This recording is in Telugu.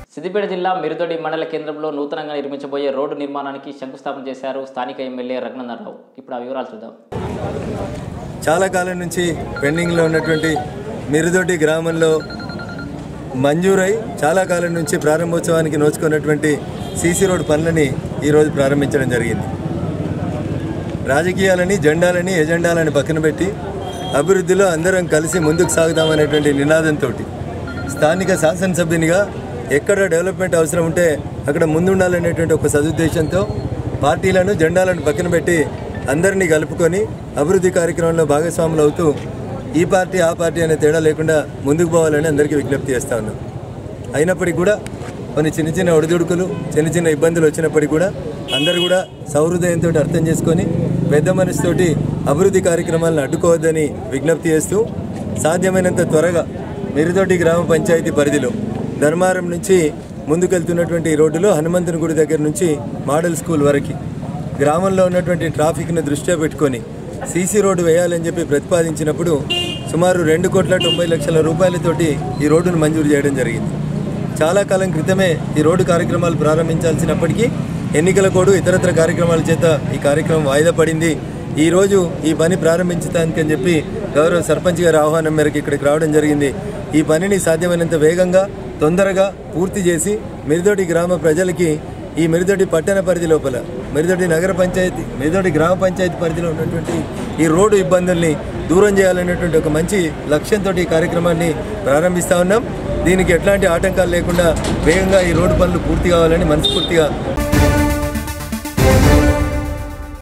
సిద్దిపేట జిల్లా మిరుదొడి మండల కేంద్రంలో నూతనంగా నిర్మించబోయే రోడ్డు నిర్మాణానికి శంకుస్థాపన చేశారు స్థానిక ఎమ్మెల్యే రఘునందనరావు. ఇప్పుడు ఆ వివరాలు చూద్దాం. చాలా కాలం నుంచి పెండింగ్లో ఉన్నటువంటి మిరుదొడి గ్రామంలో మంజూరై చాలా కాలం నుంచి ప్రారంభోత్సవానికి నోచుకున్నటువంటి సీసీ రోడ్ పనులని ఈరోజు ప్రారంభించడం జరిగింది. రాజకీయాలని జెండాలని ఎజెండాలని పక్కన పెట్టి అభివృద్ధిలో అందరం కలిసి ముందుకు సాగుదామనేటువంటి నినాదంతో స్థానిక శాసనసభ్యునిగా ఎక్కడ డెవలప్మెంట్ అవసరం ఉంటే అక్కడ ముందుండాలనేటువంటి ఒక సదుద్దేశంతో పార్టీలను జెండాలను పక్కన పెట్టి అందరినీ కలుపుకొని అభివృద్ధి కార్యక్రమంలో భాగస్వాములు అవుతూ ఈ పార్టీ ఆ పార్టీ అనే తేడా లేకుండా ముందుకు పోవాలని అందరికీ విజ్ఞప్తి చేస్తూ ఉన్నాం. అయినప్పటికీ కూడా కొన్ని చిన్న చిన్న ఒడిదుడుకులు చిన్న చిన్న ఇబ్బందులు వచ్చినప్పటికీ కూడా అందరూ కూడా సౌహృదయంతో అర్థం చేసుకొని పెద్ద మనసుతోటి అభివృద్ధి కార్యక్రమాలను అడ్డుకోవద్దని విజ్ఞప్తి చేస్తూ సాధ్యమైనంత త్వరగా మిరుదొడి గ్రామ పంచాయతీ పరిధిలో ధర్మారం నుంచి ముందుకెళ్తున్నటువంటి ఈ రోడ్డులో హనుమంతుని గుడి దగ్గర నుంచి మోడల్ స్కూల్ వరకు గ్రామంలో ఉన్నటువంటి ట్రాఫిక్ను దృష్ట్యా పెట్టుకొని సీసీ రోడ్డు వేయాలని చెప్పి ప్రతిపాదించినప్పుడు సుమారు 2,90,00,000 రూపాయలతోటి ఈ రోడ్డును మంజూరు చేయడం జరిగింది. చాలా కాలం క్రితమే ఈ రోడ్డు కార్యక్రమాలు ప్రారంభించాల్సినప్పటికీ ఎన్నికల కోడ్ ఇతరత్ర కార్యక్రమాల చేత ఈ కార్యక్రమం వాయిదా పడింది. ఈరోజు ఈ పని ప్రారంభించడానికి అని చెప్పి గౌరవ సర్పంచ్ గారి ఆహ్వానం మేరకు ఇక్కడికి రావడం జరిగింది. ఈ పనిని సాధ్యమైనంత వేగంగా తొందరగా పూర్తి చేసి మిరుదొడి గ్రామ ప్రజలకి ఈ మిరుదొడి పట్టణ పరిధి లోపల మిరుదొడి నగర పంచాయతీ మిరుదొడి గ్రామ పంచాయతీ పరిధిలో ఉన్నటువంటి ఈ రోడ్డు ఇబ్బందుల్ని దూరం చేయాలనేటువంటి ఒక మంచి లక్ష్యంతో ఈ కార్యక్రమాన్ని ప్రారంభిస్తూ ఉన్నాం. దీనికి ఎట్లాంటి ఆటంకాలు లేకుండా వేగంగా ఈ రోడ్డు పనులు పూర్తి కావాలని మనస్ఫూర్తిగా